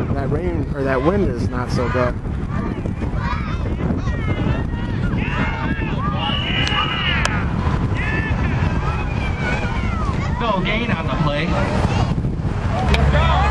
that rain or that wind is not so good. No gain on the play.